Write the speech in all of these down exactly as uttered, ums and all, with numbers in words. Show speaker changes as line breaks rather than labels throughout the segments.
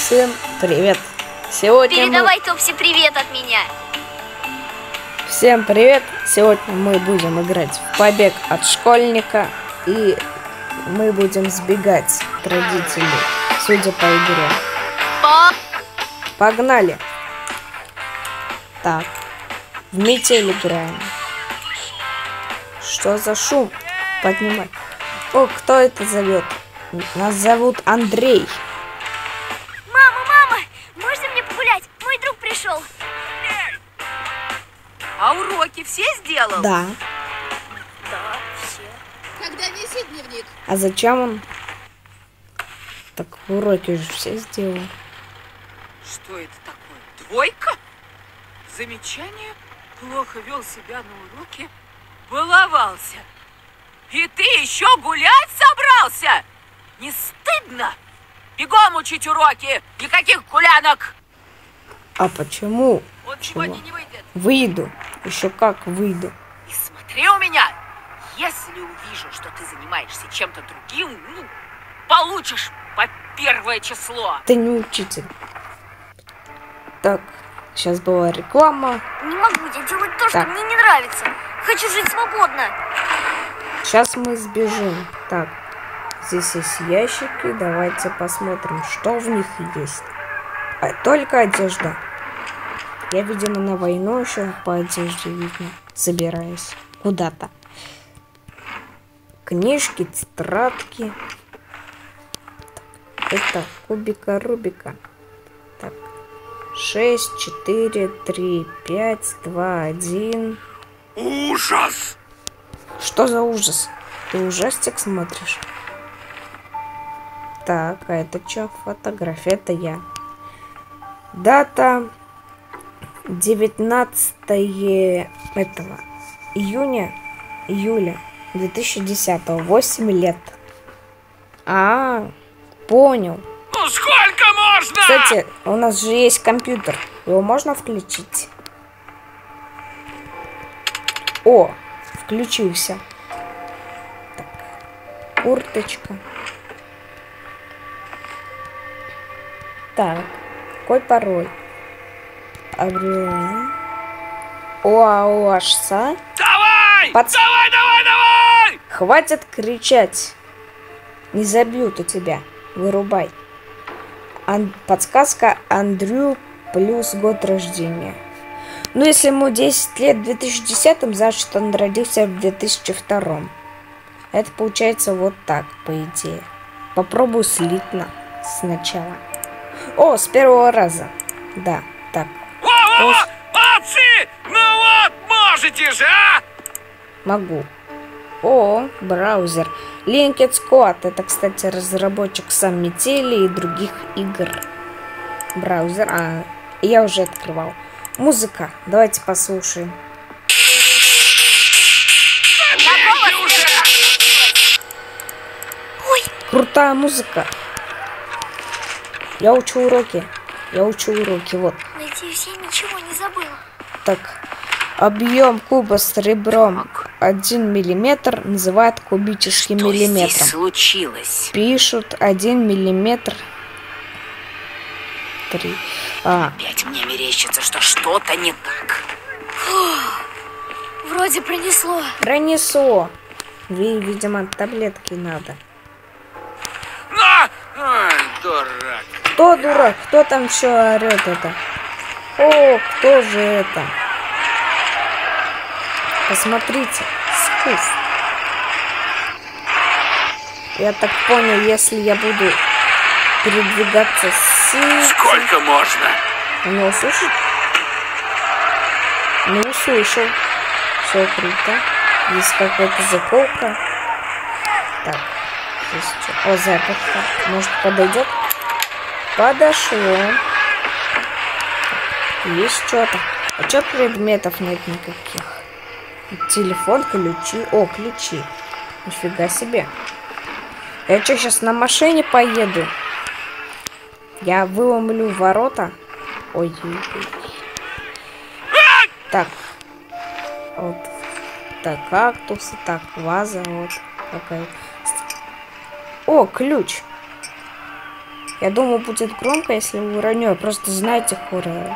Всем привет! Сегодня
Передавай
мы...
Топси привет от меня.
Всем привет! Сегодня мы будем играть в побег от школьника. И мы будем сбегать от родителей, судя по игре.
По...
Погнали! Так, в метель играем. Что за шум? Поднимай. О, кто это зовет? Нас зовут Андрей.
Мама, мама, можно мне погулять? Мой друг пришел.
А уроки все сделал?
Да.
Да, все.
Когда неси дневник?
А зачем он? Так уроки же все сделал.
Что это такое? Двойка? Замечание? Плохо вел себя на уроке? Баловался. И ты еще гулять собрался? Не стыдно? Бегом учить уроки! Никаких гулянок!
А почему?
Он
Чего?
сегодня не выйдет.
Выйду. Еще как выйду.
И смотри у меня! Если увижу, что ты занимаешься чем-то другим, ну, получишь по первое число.
Ты не учитель. Так, сейчас была реклама.
Не могу я делать то,
Так.
что мне не нравится. Хочу жить свободно.
Сейчас мы сбежим. Так, здесь есть ящики. Давайте посмотрим, что в них есть. А, только одежда. Я, видимо, на войну еще по одежде видно. Собираюсь куда-то. Книжки, тетрадки. Так, это кубика Рубика. Так. шесть, четыре, три, пять, два, один.
Ужас!
Что за ужас? Ты ужастик смотришь? Так, а это что? Фотография, это я. Дата девятнадцатое этого июня, июля две тысячи десятого. восемь лет. А, понял.
Ну сколько можно?
Кстати, у нас же есть компьютер. Его можно включить? О, включился. Так, курточка. Так, какой пароль? Обрываем. Оауашса.
Давай!
Под-
Давай, давай, давай!
Хватит кричать. Не забьют у тебя. Вырубай. Ан- подсказка: Андрю плюс год рождения. Ну, если ему десять лет в две тысячи десятом, значит, он родился в две тысячи втором. Это получается вот так, по идее. Попробую слитно сначала. О, с первого раза. Да, так.
Во-во-во! Молодцы! Ну вот, можете же, а?
Могу. О, браузер. Linked Squad. Это, кстати, разработчик сам Метели и других игр. Браузер. А, я уже открывал. Музыка. Давайте послушаем.
Ой,
Крутая музыка. Я учу уроки. Я учу уроки. Вот.
надеюсь, я ничего не забыла.
Так. Объем куба с ребром один миллиметр называют кубическим
Что здесь
миллиметром.
случилось?
Пишут один миллиметр. Три. А,
Опять мне мерещится, что что-то не так.
Вроде пронесло.
пронесло. Ви- Видимо, таблетки надо.
На! Ай, дурак.
Кто дурак? Кто там все орет это? О, кто же это? Посмотрите. Скуф. Я так понял, если я буду передвигаться с...
Сколько можно?
Он не услышит? Не услышал. Все круто. Есть какая-то заколка. Так. Здесь что? О, заперто. Может, подойдет? Подошло. Есть что-то. А что предметов нет никаких? Телефон, ключи. О, ключи. Нифига себе. Я что, сейчас на машине поеду? Я выломлю ворота. Ой, ой, ой. Так. Вот. Так, кактусы. Так, ваза. Вот. Какая. О, ключ. Я думаю, будет громко, если уроню. Я просто знаете хорроры.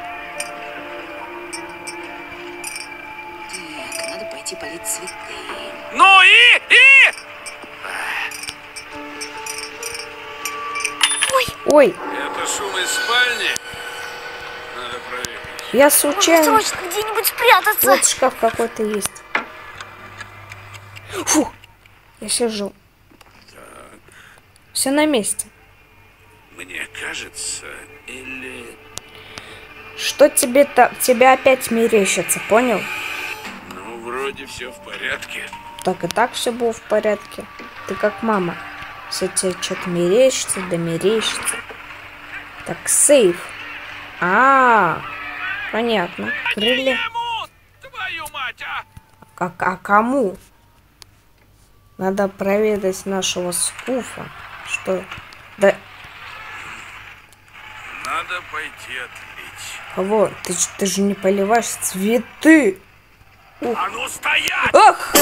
Так, надо пойти полить цветы.
Ну и... и...
Ой,
Это шум из спальни? Надо проверить.
я
Нужно
случайно...
срочно где-нибудь спрятаться.
Вот шкаф какой-то есть. Фу, я сижу. Все на месте.
Мне кажется, или...
Что тебе-то... Тебе опять мерещится, понял?
Ну, вроде все в порядке.
Так и так все было в порядке. Ты как мама. Все тебе что-то мерещится, да мерещится. Так, сейф. А, -а, -а понятно. Крылья.
Кому? Твою мать, а!
А, а кому? Надо проведать нашего скуфа. Что? Да
Надо пойти отлить.
кого? Ты, ж- ты же не поливаешь цветы.
А ну стоять!
Ах!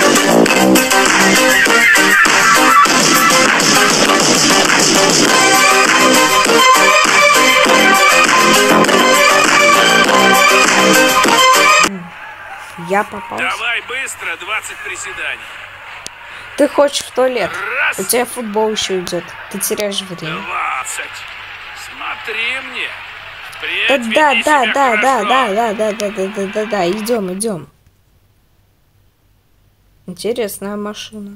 Я попался.
Давай быстро, двадцать приседаний.
Ты хочешь в туалет?
Раз.
У тебя футбол еще идет. Ты теряешь время.
Двадцать. Смотри мне.
Да,
Впредь
да,
веди
да,
себя
да, да,
хорошо.
да, да, да, да, да, да, да, да, идем, идем. Интересная машина.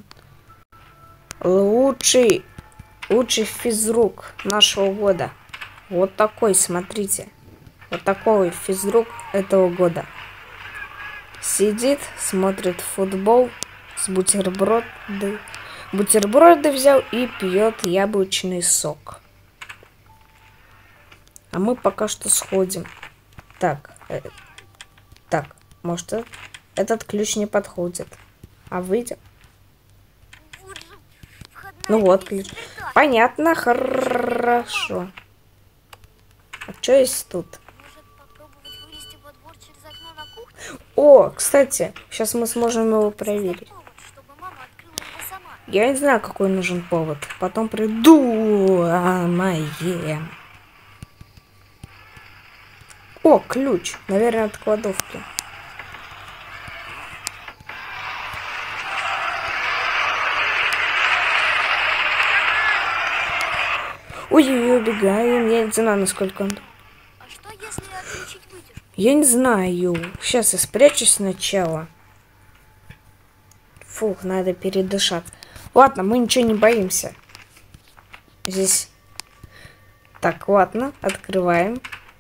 Лучший, лучший физрук нашего года. Вот такой, смотрите. Вот такой физрук этого года. Сидит, смотрит футбол с бутерброды. Бутерброды взял и пьет яблочный сок. А мы пока что сходим. Так, э, так, может, э- этот ключ не подходит. А выйдем?
Вот же входная
Ну вот
дверь,
ключ.
секретарь.
Понятно, хорошо. А что есть тут?
Может, попробовать вылезти во двор через окно на кухне?
О, кстати, сейчас мы сможем его проверить.
Повод, чтобы мама открыла его сама.
Я не знаю, какой нужен повод. Потом придумаем. О, ключ. Наверное, от кладовки. Ой-ой-ой, убегаем. Я не знаю, насколько он...
А что, если отключить вытяжку?
Я не знаю. Сейчас я спрячусь сначала. Фух, надо передышать. Ладно, мы ничего не боимся. Здесь... Так, ладно, открываем.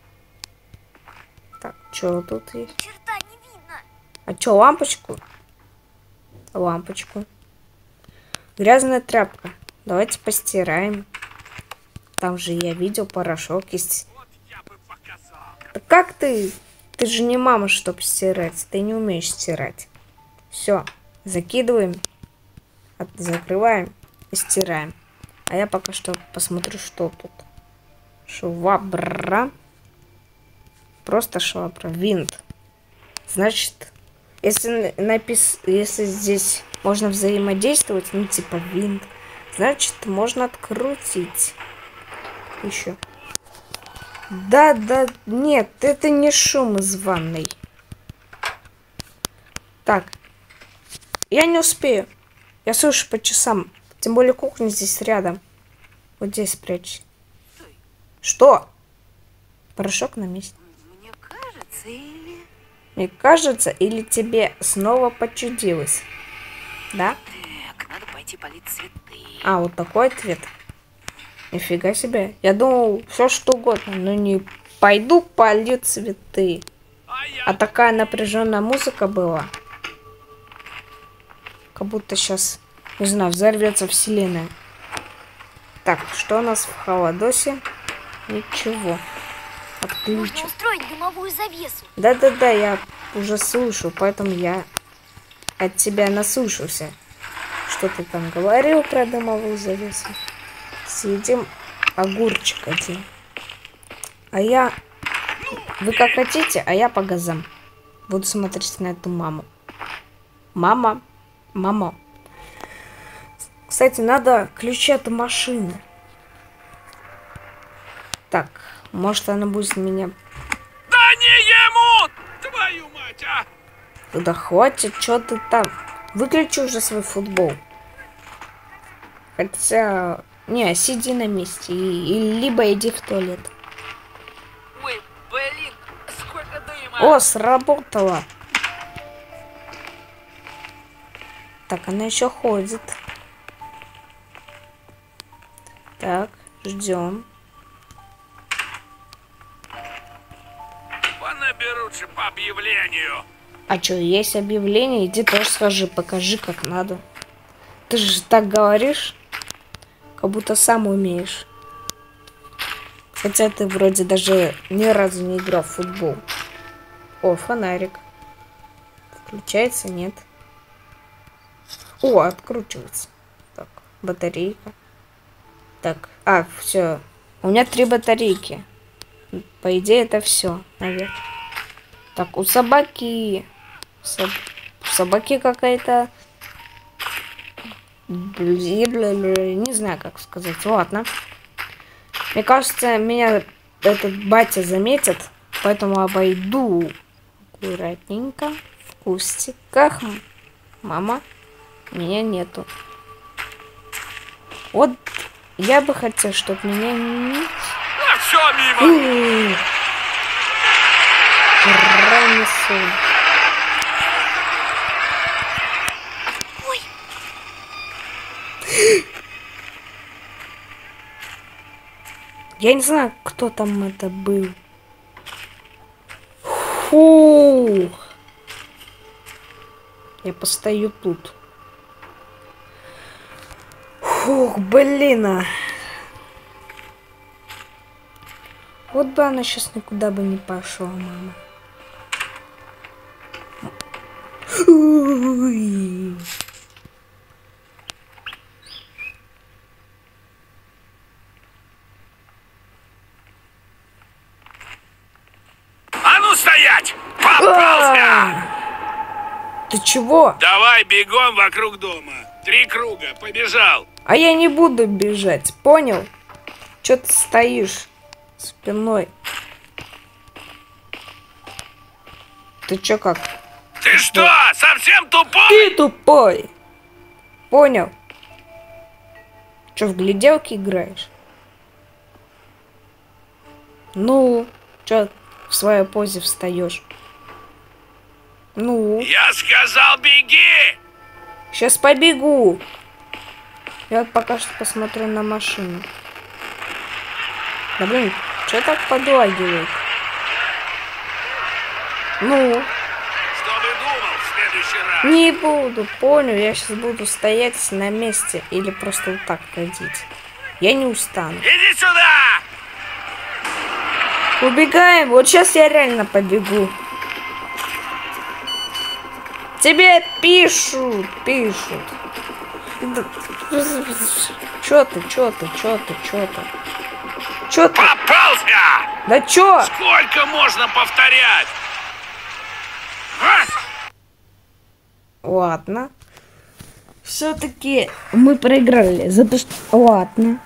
Так, что тут есть?
Черта не видно.
А что, лампочку? Лампочку. Грязная тряпка. Давайте постираем. Там же я видел порошок есть.
Вот я бы показал.
Да как ты? Ты же не мама, чтоб стирать. Ты не умеешь стирать. Все, закидываем, от- закрываем и стираем. А я пока что посмотрю, что тут. Швабра. Просто швабра. Винт. Значит, если напис... если здесь можно взаимодействовать, ну типа винт, значит можно открутить. Еще. Да, да, нет, это не шум из ванной. Так. Я не успею. Я слышу по часам. Тем более кухня здесь рядом. Вот здесь спрячь. Что? Порошок на месте.
Мне кажется, или...
Мне кажется, или тебе снова почудилось? Да?
Так, надо пойти полить цветы.
А, вот такой ответ. Нифига себе. Я думал, все что угодно, но не пойду полью цветы.
А я...
А такая напряженная музыка была. Как будто сейчас, не знаю, взорвется вселенная. Так, что у нас в холодосе? Ничего.
Можно
Отключим.
устроить дымовую завесу.
Да-да-да, я уже слышу, поэтому я от тебя наслушался. Что ты там говорил про дымовую завесу? Съедим огурчик один. А я... Вы как хотите, а я по газам. Буду смотреть на эту маму. Мама. Мама. Кстати, надо ключи от машины. Так, может она будет меня...
Да не ему! Твою мать, а!
Да хватит, что ты там? Выключи уже свой футбол. Хотя... Не, сиди на месте. И, и либо иди в туалет.
Ой, блин, сколько дыма.
О, сработало. Так, она еще ходит. Так, ждем.
Понаберутся по объявлению.
А что, есть объявление? Иди тоже скажи, покажи, как надо. Ты же так говоришь, как будто сам умеешь. Хотя ты вроде даже ни разу не играл в футбол. О, фонарик. Включается? Нет. О, откручивается. Так, батарейка. Так, а, все. У меня три батарейки. По идее, это все, наверное. Так, у собаки... Соб... У собаки какая-то... Не знаю, как сказать. Ладно. Мне кажется, меня этот батя заметит, поэтому обойду аккуратненько в кустиках. Мама, меня нету. Вот я бы хотел, чтобы меня не...
А все мимо.
Пронесу.
Ой,
Я не знаю, кто там это был. Фу. Я постою тут. Фух, блин. а. Вот бы она сейчас никуда бы не пошла, мама. Ой.
А ну стоять! Попался!
Ты чего?
Давай бегом вокруг дома. Три круга, побежал.
А я не буду бежать, понял? Чё ты стоишь спиной? Ты чё как?
Ты что, совсем тупой?
Ты тупой! Понял? Чё, в гляделки играешь? Ну, чё в своей позе встаешь? Ну,
Я сказал, беги!
сейчас побегу. Я вот пока что посмотрю на машину. Да блин, что так подлагивает? Ну,
Что ты думал в следующий раз?
не буду, понял. Я сейчас буду стоять на месте или просто вот так ходить. Я не устану.
Иди сюда!
Убегаем. Вот сейчас я реально побегу. Тебе пишут, пишут. Чё ты, чё ты, чё ты, чё ты? Чё ты?
Попался!
Да чё?
Сколько можно повторять? А?
Ладно. Все-таки мы проиграли. Запуск... Ладно.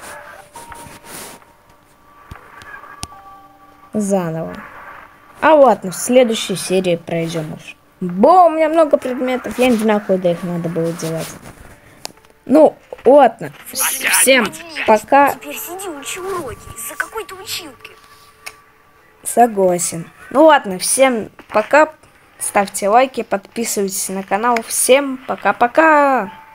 Заново. А ладно, в следующей серии пройдем уж. Бо, у меня много предметов. Я не знаю, куда их надо было делать. Ну, ладно. Всем пока.
теперь сиди, учи уроки из-за какой-то училки.
Согласен. Ну ладно, всем пока. Ставьте лайки, подписывайтесь на канал. Всем пока-пока.